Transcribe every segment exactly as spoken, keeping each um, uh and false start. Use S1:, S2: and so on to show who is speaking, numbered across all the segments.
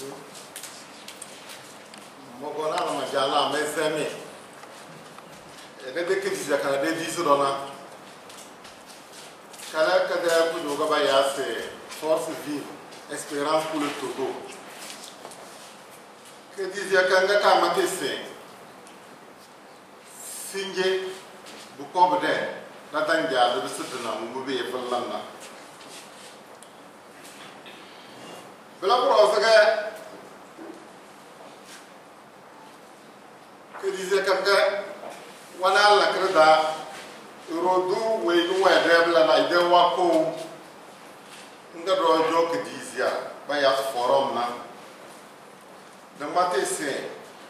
S1: Mogona na majala mesemi. Ene de kiti kana de disu dona. Kala kada ku joga ba ya se force vive, espérance pour le Togo. Que dizia kanga kama tese. Singe bu ko bede na danja de sutuna mu be fallanna. Bela pro saga que dizia kanga wana la kreda rodu we no wa debla na ide wa ko nga do jo que dizia ba ya forum na de matese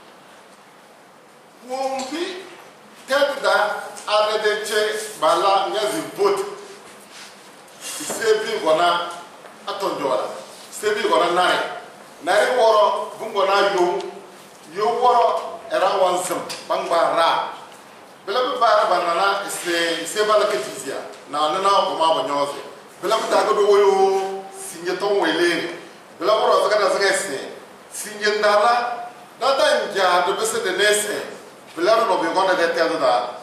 S1: wombi tedda aredeche bala ngazi vote sebi gona atonjola sebi gona nare nare woro bungona yo yo woro era wansam bangbara bela bara banana se se bala ke dizia na na na ko ma banyoze bela ta ko do woyo sinje ton wele bela woro saka da saka se sinje ndala data nja do bese de nese bela no be gona de telo da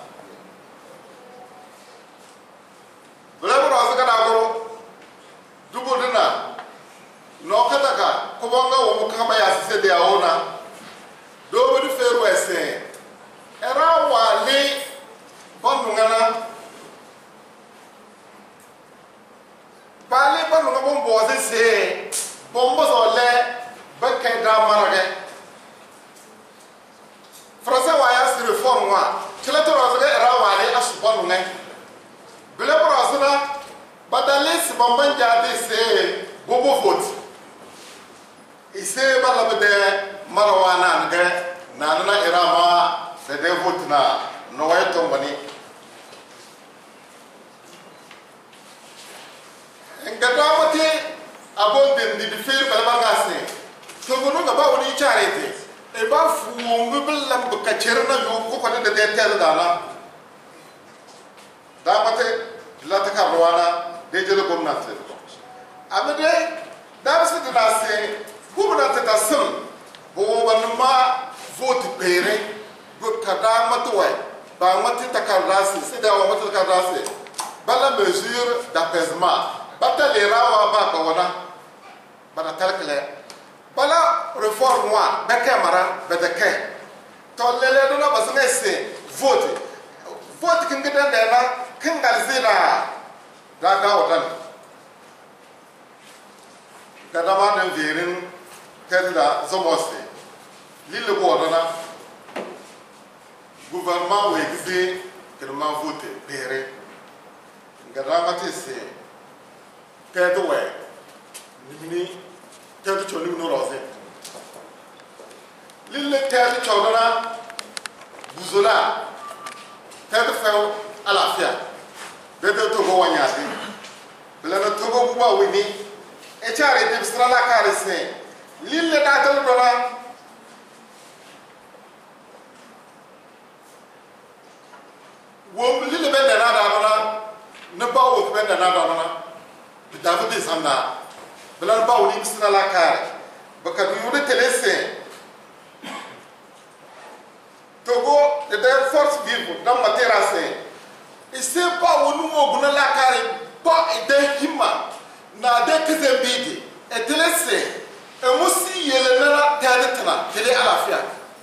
S1: bela woro saka da goro dugo dina no kataka ko bonga wo kama ya se de aona do be feru ese era wale bonungana bale bonunga bombo se bombo zole beke da marage frasa waya si reform wa kila to rozga era wale asu bonunga bele brosna badale si bomban jade se bobo vote ise bala bede marwana ngre nanana era ma se de vote na no way to mani engadamati abonde ndi fer balbangase to gono ga ba woni charete e ba fu ngubel lam ko kacerna yo ko ko de de tel dana damate la ta karwana de jelo gomnati amede dabse de nase gomnati ta sam bo wanma vote pere kada matoué ba mati takarasi c'est da mati takarasi bala mesure d'apaisement batalera wa ba ko wana bana talkle bala réforme wa ba camara ba de ke to lele do na basnese vote vote kin gidan da na kin galzina da ga wadan kada ma nan verin kada zomoste lille ko wadana gouvernement ou exé que nous m'avons voté péré ngaramate se tedo we ni tedo choni no rose lille tedo chodona buzola tedo feo alafia bedo to go wanyati belana to go buwa wini e chare de strala kare se lille datal dona wo lile bende na da na na ba wo bende na da na bi david sanda bela ba wo ni sina la kare baka du yode telese togo de de force vive dans ma terrasse et c'est pas wo nu mo guna la kare ba de hima na de kezembidi e telese e musi yele na tade tana tele alafia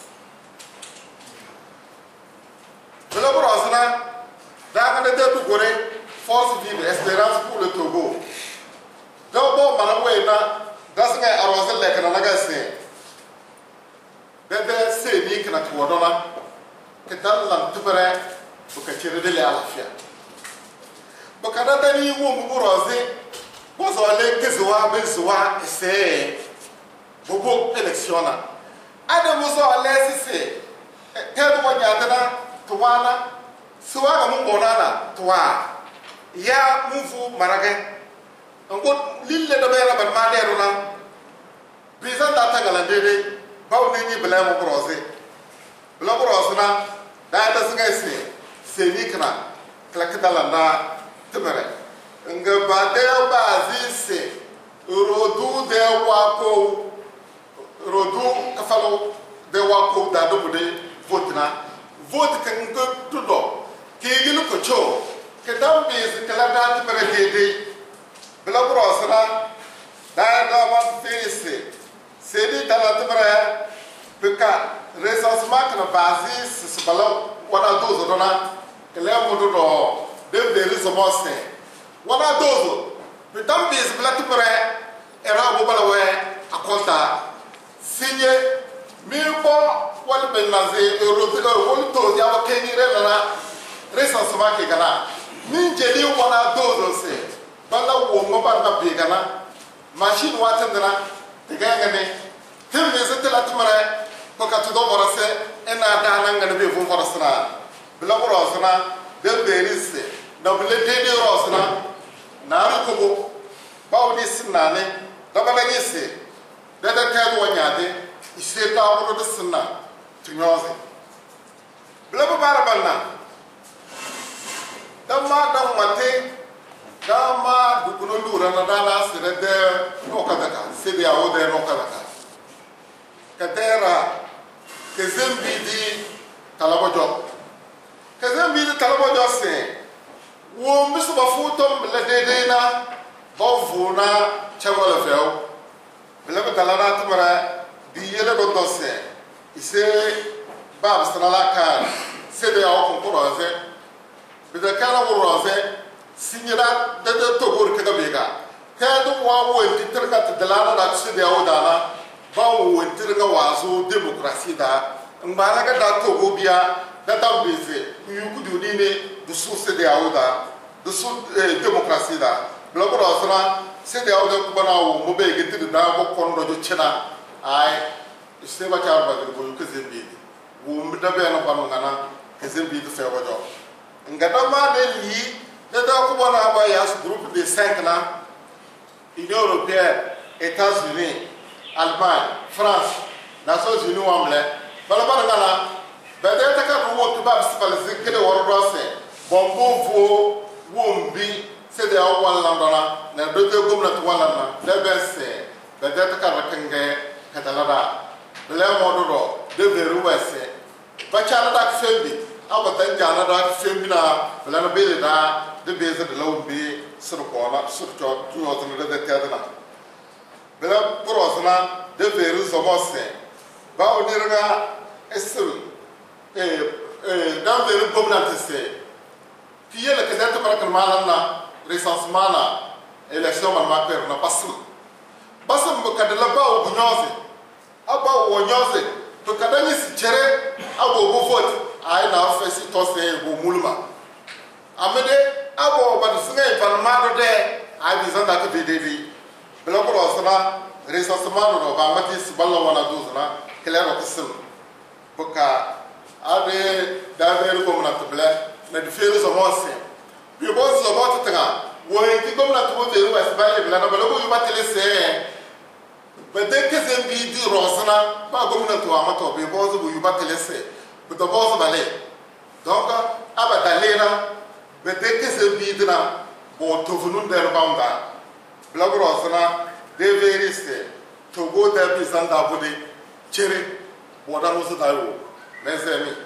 S1: bela brosna da de de gore force vive espérance pour le Togo do bo manwe na dasnga arosel le kana naga se de de se ni kana twodona ke dal lam tubere bu ka cire de la afia bu ka da ni wo mu rose bo so le kezwa be zwa se bo bo election na ade mo so le se te do nyadana tuwana suwaga mun bonana tuwa ya mufu marage ngo lille do bela ban madero na bizan da ta gala dede bawo ne ni bela mo brose bela brose na da ta singa se se ni kana kala kala na temere nga ba de ba zi se rodu de wa ko rodu kafalo de wa ko da do de vote na vote kan ko to do ke yilu ko cho ke dam be se kala da ti pare de de bla bro sala da da ma fese se di dala ti pare peka recensement na base se bala wana dozo dona ke le mo do de de resomose wana dozo pe dam be se bla ti pare era bo bala we akonta sinye mi bo wal ben naze europe wol to ya wa keni re na recensement ke kana min jeli wana dozo se bala wo mo ba na be kana machine watan dana te ga ngane tem me se tela tumare ko ka to do borose ena da nan ngane be fon forosna bla borosna de berise na bele de de rosna na ru ko bo bawo ni sinane da bala ni se da da ka do nyade ise ta wo do sinna tunyoze bla ba bara balna da ma da mate da ma du kuno lura na da la se de no ka da ka se de awo de no ka da ka kadera kezembi di talabojo kezembi di talabojo se wo misu ba futom le de de na ba fu na chagola feo bele ba talara tumara di yele do do se ise ba bsala ka se de awo ko roze be de kala wo roze signira de de to bor ke ga bega ka do wa wo ti terka de la na se de awo dana ba wo ntirga wazo demokrasi da mbala ga da to go bia da ta beze yu ku du ni ne du su se de awda du su demokrasi da bla ko rasra se de awda ku bana wo mo be gitir da ko kon do chena ai se ba char ba go ku zembi wo mi da be no panu ngana ke zembi du fe ba jo ngada ma de li da da ku bana ba ya groupe de cinq na Union européenne, États-Unis, Allemagne, France, Nations Unies wamle bala bala ngala ba de ta ka wo to ba sipal zikede woro rose bombo vo wombi se de awal landana na do te gomna to wala na de bense ba de ta ka rakenge katalada bele modo de veru wese ba chala da fembi abata jana da fembi na bele na bele da de beze de lawbi sur ko na sur to tu o to de te adana bela porosna de veru somose ba onirga esel eh eh dan veru gomnati se kiye la kadata barakal malana recensement na election man ma per na pasul basam bo kadala ba o gunyoze aba o nyoze to kadani si chere abo bo vote ay na fesi to se bo mulma amede abo ba singa palmado de ay bizanda ko de bela ko rosna recensement no ba mati siballa wana duzna claro kisim boka ade da ver ko na tbla na de fere so mose bi bo so bo tanga wo ti ko na to de wa siballa bela na bela ko yuba tele se be de ke zembi di rosna ba ko na to amato bi bo so yuba tele se be to bo so bale donc aba dalena be de ke zembi dina bo to funun der bamba Blagorosna de veriste to go there bizanda bude chere boda musu dayo mes amis